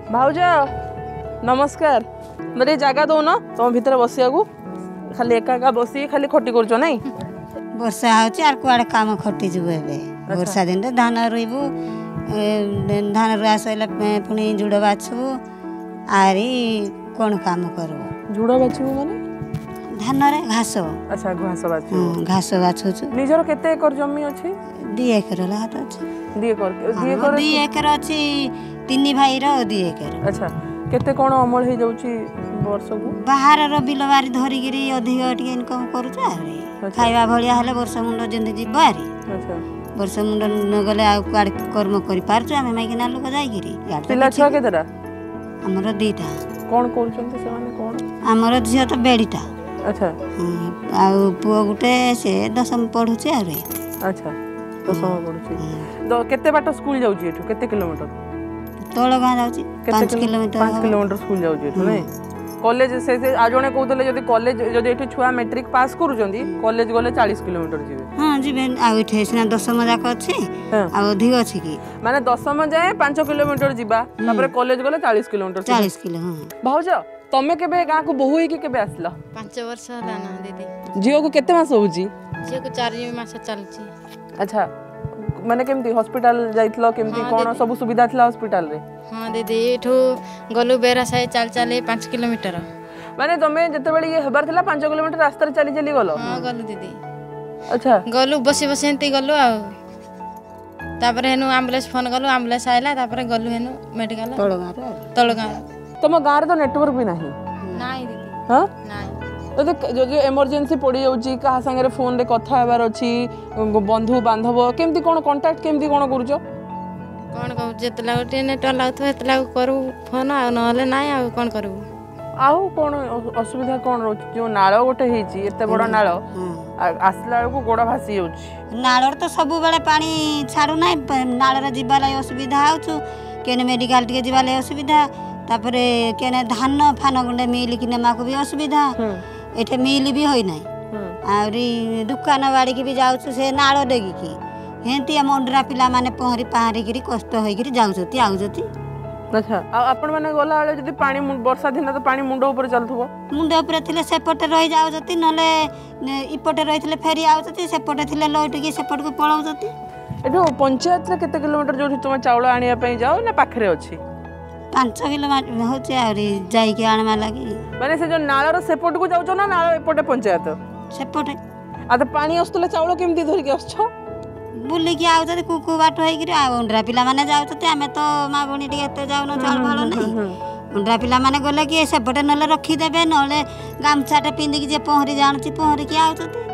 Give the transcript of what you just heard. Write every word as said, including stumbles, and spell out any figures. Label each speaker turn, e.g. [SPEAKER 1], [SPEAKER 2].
[SPEAKER 1] भाउज नमस्कार मेरे जगह दौन तुम भितर बसिया खाली एका एका बसी खाली खटी कर नहीं
[SPEAKER 2] वर्षा होर कुआड़े कम खटी जब वर्षा दिन धान रुईबू धान रुआ सैला पुणी जुड़ बाछबू आरी कौन काम करबू
[SPEAKER 1] जुड़ बाछबू माने
[SPEAKER 2] धान रे घास
[SPEAKER 1] अच्छा घास बाछू
[SPEAKER 2] घास बाछुछु
[SPEAKER 1] निजर केते एकर जमी अछि
[SPEAKER 2] दी एकर हाथ अछि
[SPEAKER 1] दी एकर दी एकर
[SPEAKER 2] दी एकर अछि तीन भाई रो दी एकर
[SPEAKER 1] अच्छा केते कोन अमल हे जाउची वर्ष को
[SPEAKER 2] बाहर रो बिलवारी धरी गिरी अधिक टिके इनकम करूछ आरी खाइबा भलिया हले वर्ष मुंड जेंदे जिबारी
[SPEAKER 1] अच्छा
[SPEAKER 2] वर्ष मुंड न गले आ कुआड़ कर्म करि पारछु आमे माइकिना लोक जाई गिरी
[SPEAKER 1] पिला छुआ केतेरा
[SPEAKER 2] हमर दीटा
[SPEAKER 1] कोन करछन्ते से माने कोन
[SPEAKER 2] हमर झियो त बेडीटा
[SPEAKER 1] अच्छा
[SPEAKER 2] आ पुओ गुटे से दशम पढुचे आरे
[SPEAKER 1] अच्छा दशम पढुचे तो केते बाट स्कूल जाउची एठु केते किलोमीटर
[SPEAKER 2] तोड़ गाँ जाउची पाँच किलोमीटर
[SPEAKER 1] पाँच किलोमीटर स्कूल जाउची एठु नै कॉलेज से से आ जणे कहतले जदी कॉलेज जदी एठु छुआ मैट्रिक पास करूचंदी कॉलेज गले चालीस किलोमीटर जीवे
[SPEAKER 2] हां जीवे आ एठे सिना दशम जाक अछि आ अधिक अछि की
[SPEAKER 1] माने दशम जाए पाँच किलोमीटर जीबा तापर कॉलेज गले चालीस किलोमीटर
[SPEAKER 2] चालीस किलो हां
[SPEAKER 1] भाउज तमे केबे गाँ को बहु ही केबे आसला
[SPEAKER 3] पाँच वर्ष होला ना दीदी
[SPEAKER 1] जियो को केते मास होउची
[SPEAKER 3] जियो को चार मास चलची
[SPEAKER 1] अच्छा माने केमती हॉस्पिटल जाइतलो केमती कोन सब सुविधा थला हॉस्पिटल रे
[SPEAKER 3] हां दीदी एठो गलु बेरा साइ चाल चाले पाँच किलोमीटर
[SPEAKER 1] माने तमे जते बेली ये हबार थला पाँच किलोमीटर रास्ता रे चली चली गलो
[SPEAKER 3] हां गलु दीदी
[SPEAKER 1] अच्छा
[SPEAKER 3] गलु बसी बसी एंती गलु आ तापर हेनु एम्बुलेंस फोन गलु एम्बुलेंस आइला तापर गलु हेनु मेडिकल
[SPEAKER 2] तोड़गा रे
[SPEAKER 3] तोड़गा
[SPEAKER 1] तम गाँ रे तो नेटवर्क भी नाही
[SPEAKER 3] नाही दीदी
[SPEAKER 1] हां
[SPEAKER 3] नाही
[SPEAKER 1] जो जो इमरजेंसी पड़ी जाउची कहा संगे फोन रे कथा हेबार अछि बंधु बांधव केमती कोन कांटेक्ट केमती कोन करूचो
[SPEAKER 3] कोन कहू जेतला गोटे नेटवर्क लागतो हेतला करू फोन आ नहले नाही आ कोन करू
[SPEAKER 1] आउ कोन असुविधा कोन रोच जो नाळ गोटे हेची एते बड़ नाळ आसला को गोड़ा भासी जाउची
[SPEAKER 2] नाळ तो सब बेले पानी छाडू नाही नाळ रे जिबा लाई असुविधा आउछु केने मेडिकल टिके जिबा लाई असुविधा तापरे केने धान फान गुंडे मिल किने माको भी असुविधा एठे मिल भी होई नाही आउरी दुकान बाड़ी की भी जाउछु से नाळ डेगी की हेंती मंडरा पिला माने पहरी पहारी गिरी कष्ट होई गिरी जाउछती आउछती
[SPEAKER 1] अच्छा आ आपण माने गोला वाले जदी पानी वर्षा दिन तो पानी मुंडो ऊपर चलथबो
[SPEAKER 2] मुंडो ऊपर थिले सेपटे रही जाउछती नले इपटे रहिथिले फेरी आउछती सेपटे थिले लोट की सेपट को पळाउछती
[SPEAKER 1] एठो पंचायत रे केते किलोमीटर जोठी तुम चावल आनिया पई जाओ ना पाखरे अछि
[SPEAKER 2] पाँच किलोमीटर होचे आउरी जाई के आनमा लागी
[SPEAKER 1] माने से जो नाळर सेपट को जाउछो ना नाळ एपटे पंचायत
[SPEAKER 2] सेपटे
[SPEAKER 1] आ तो पानी आस्तले चावल केमती धरि के आछो
[SPEAKER 2] बुली की आउछती कुकु बाट होई गिरी आ ओंडरा पिला माने जाउछती हमें तो मा बणी टिके एते जाउनो चाल भालो नहीं ओंडरा पिला माने गले की सेपटे नले रखी देबे नले गामछाटे पिंदी की जे पहरी जानची पहरी की आउछती